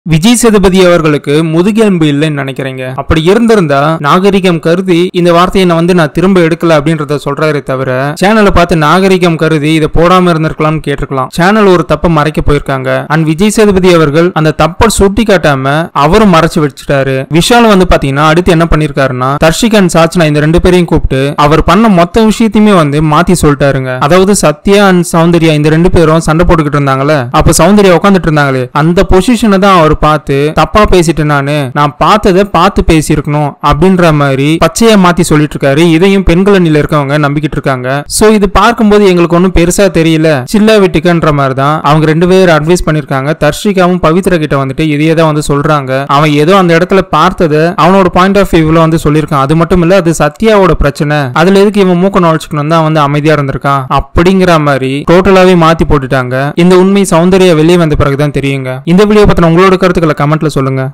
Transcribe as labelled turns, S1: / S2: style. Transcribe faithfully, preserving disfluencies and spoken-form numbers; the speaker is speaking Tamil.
S1: விஜய் சேதுபதி அவர்களுக்கு முதுகெலும்பு இல்லைன்னு நினைக்கிறீங்க. அப்படி இருந்திருந்தா நாகரிகம் கருதி இந்த வார்த்தையை நான் வந்து நான் திரும்ப எடுக்கல அப்படின்றத சொல்றாரு தவிர சேனலை பார்த்து நாகரிகம் கருதி இதை போடாம இருந்திருக்கலாம்னு கேட்டிருக்கலாம். சேனல் ஒரு தப்பை மறைக்க போயிருக்காங்க. அண்ட் விஜய் சேதுபதி அவர்கள் அந்த தப்பை சுட்டி காட்டாம அவரும் மறைச்சு வச்சுட்டாரு. விஷால் வந்து பாத்தீங்கன்னா அடுத்து என்ன பண்ணிருக்காருன்னா தர்ஷிக் அண்ட் சாச்சனா இந்த ரெண்டு பேரையும் கூப்பிட்டு அவர் பண்ண மொத்த விஷயத்தையுமே வந்து மாத்தி சொல்லிட்டாருங்க. அதாவது சத்யா அண்ட் சௌந்தர்யா இந்த ரெண்டு பேரும் சண்டை போட்டுக்கிட்டு இருந்தாங்களே, அப்ப சௌந்தர்யா உட்காந்துட்டு இருந்தாங்களே அந்த பொசிஷனை தான் அவர் பார்த்து தப்பா பேசிட்டு நானு நான் பார்த்ததை பார்த்து பேசியிருக்கணும் அப்படின்ற மாதிரி பச்சையா மாத்தி சொல்லிட்டு இருக்காரு. இதையும் பெண்கள் அணியில இருக்கவங்க நம்பிக்கிட்டு இருக்காங்க. சோ இது பார்க்கும்போது எங்களுக்கு ஒன்னும் பெருசா தெரியல, சில்லா விட்டுக்கன்ற மாதிரி தான் அவங்க ரெண்டு பேரும் அட்வைஸ் பண்ணிருக்காங்க. தர்ஷிகாவும் பவித்ரா கிட்ட வந்துட்டு இதையே தான் வந்து சொல்றாங்க. அவன் ஏதோ அந்த இடத்துல பார்த்ததை அவனோட பாயிண்ட் ஆஃப் வியூல வந்து சொல்லியிருக்கான். அது மட்டும் இல்ல அது சத்யாவோட பிரச்சனை, அதுல எதுக்கு இவன் மூக்க நுழைச்சுக்கணும் தான் வந்து அமைதியா இருந்திருக்கான் அப்படிங்கிற மாதிரி டோட்டலாவே மாத்தி போட்டுட்டாங்க. இந்த உண்மை சௌந்தர்யா வெளியே வந்த பிறகுதான் தெரியுங்க. இந்த வீடியோ பத்தின உங்களோட கருத்துக்களை கமெண்ட்ல சொல்லுங்க.